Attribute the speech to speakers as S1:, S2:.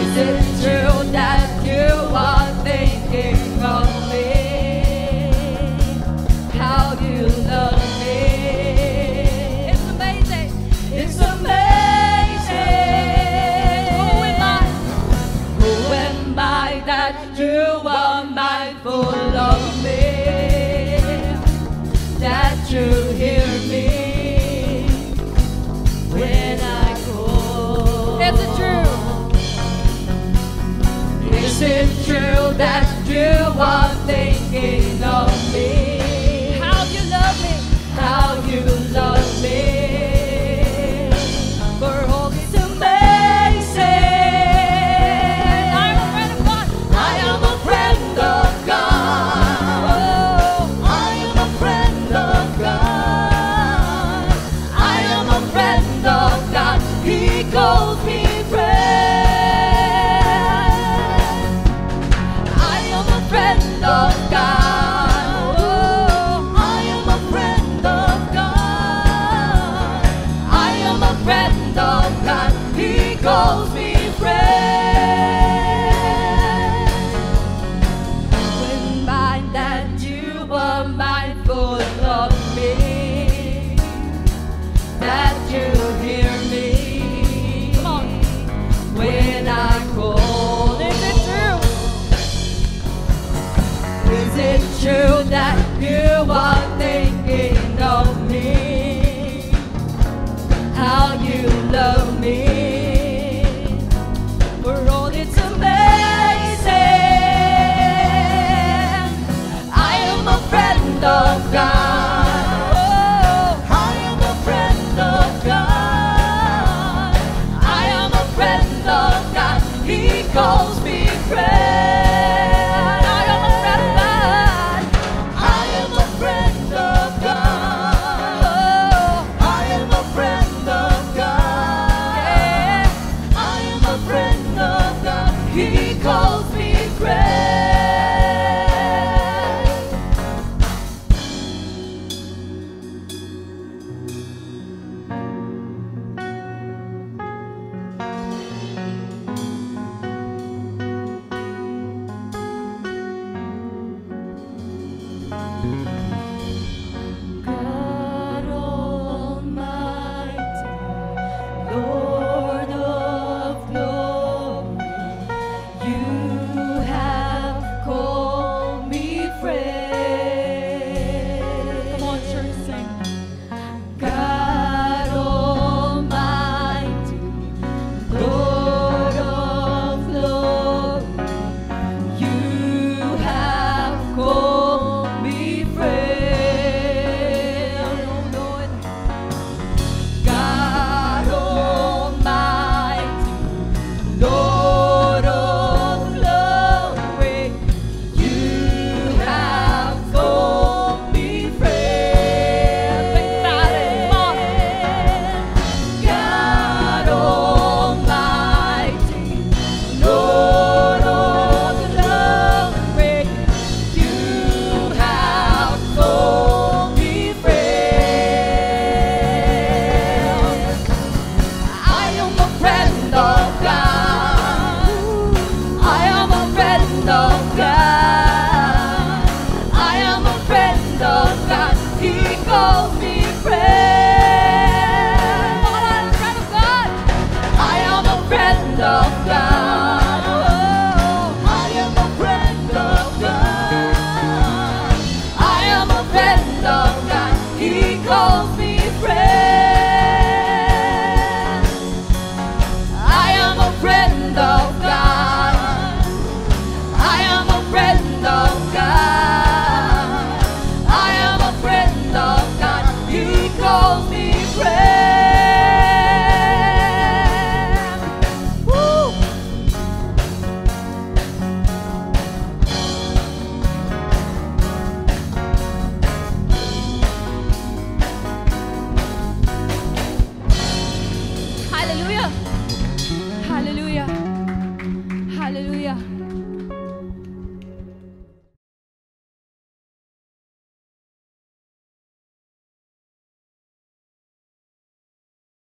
S1: Is it true that you are thinking of me? How you love me? It's amazing. It's amazing. Who am I that you are mindful of me? That you hear me when I call. Is it true? Is it true that you are thinking of me? How you love me? How you love me? For all it's amazing. I'm a friend of God. I am a friend of God. Oh, I am a friend of God. I am a friend of God. He calls me friend. I am a friend of God. Oh, I am a friend of God. I am a friend of God. He calls me friend. When mind that you are mindful of me, that you hear me. Come on. When I call. Is it true? Is it true that you are thinking of me? How you love me? For all it's amazing. I am a friend of God. Oh, I am a friend of God. I am a friend of God. He calls me friend. I am a friend of God. I am a friend of God. Oh, I am a friend of God. Yeah. I am a friend of God. He calls me friend. God Almighty, Lord of glory, you have called me friend. Come on, church, sing. God Almighty, Lord of glory, you have called me friend. Oh Lord, God Almighty, Lord of glory, you have called me friend. Think about it, come on. God Almighty, Lord of glory, you have called me friend. I am a friend of God. I am a friend of God. I am a friend of God. He calls me friend. Oh, I'm a friend of God. I am a friend of God. Oh, I am a friend of God. I am a friend of God. He calls me friend. I am a friend of God. I am a friend of God. I am a friend of God. He calls me friend. Woo! Hallelujah. Hallelujah. Hallelujah.